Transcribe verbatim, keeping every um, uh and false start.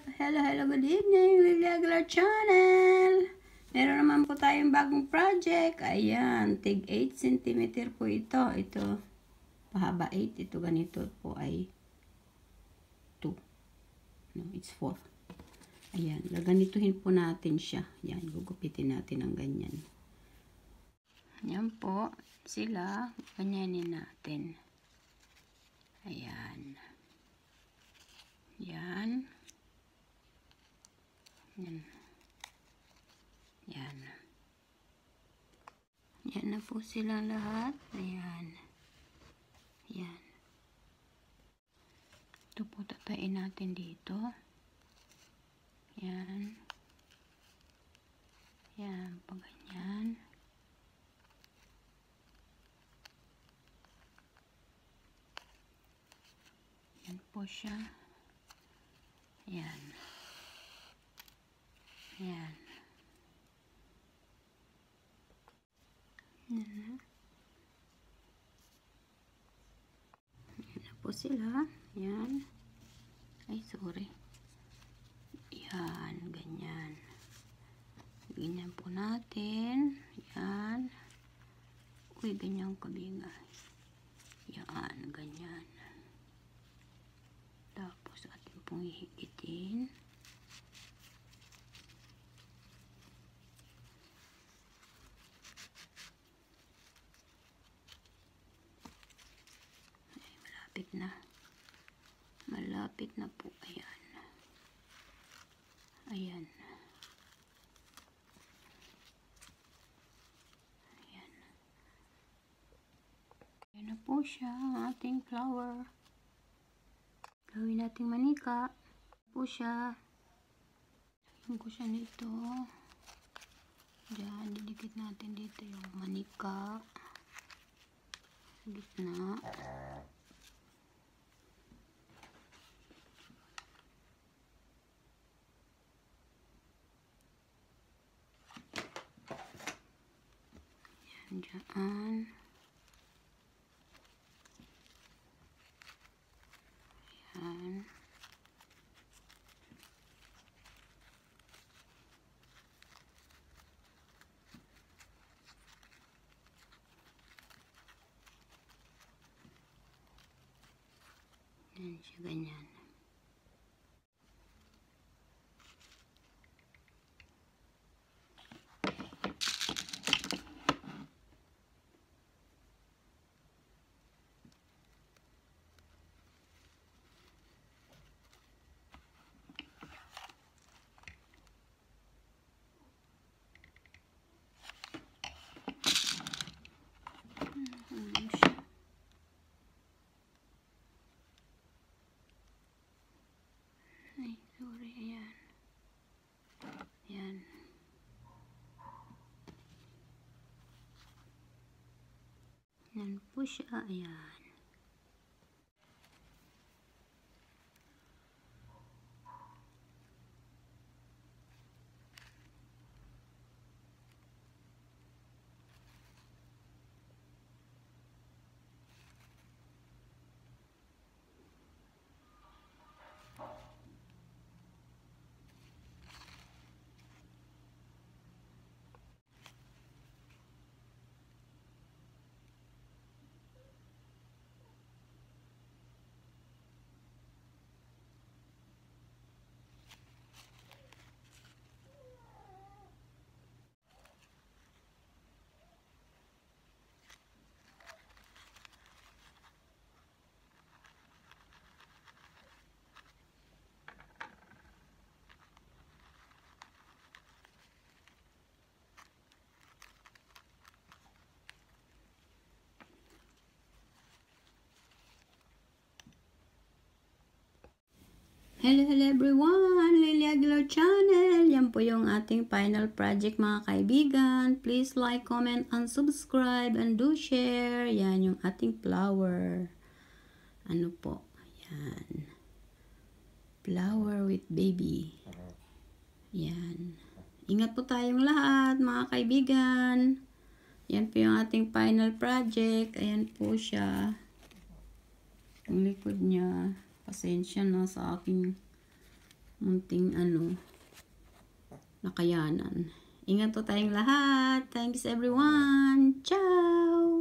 Hello, hello, good evening, Lilia Aguilar channel. Meron naman po tayong bagong project. Ayan, tig eight centimeter po ito. Ito, pahaba eight. Ito ganito po ay two. No, it's four. Ayan, gaganituhin po natin siya. Ayan, gugupitin natin ng ganyan. Ayan po, sila, ganyanin natin. Ayan. Yan. Yan. Yan. Yan na po sila lahat. Ayan. Yan. Ito po tatain natin dito. Yan. Yan. Pag ganyan. Yan po siya. Yan. Yan. Yan. Yan na po sila. Yan. Ay, sorry. Yan. Ganyan. Ganyan po natin. Yan. Uy, ganyan kabingay. Yan. Ganyan. Tapos atin pong ihigitin. Ay, malapit na. Malapit na po. Ayan. Ayan. Ayan. Ayan na po siya, ang ating flower. Gawin nating manika. Po siya. Lagyan ko siya nito. Diyan, didikit natin dito yung manika. Sa gitna. Yan, dyan. Yan. Yan siya, ganyan. Ay, sorry, ayan. Ayan. Ayan po siya, ayan. Hello, hello everyone! Lilia Aguilar channel! Yan po yung ating final project mga kaibigan. Please like, comment, and subscribe, and do share. Yan yung ating flower. Ano po? Yan. Flower with baby. Yan. Ingat po tayong lahat mga kaibigan. Yan po yung ating final project. Ayan po siya. Ang likod niya. Pasensya na sa aking munting ano, nakayanan. Ingat po tayong lahat. Thanks everyone. Ciao!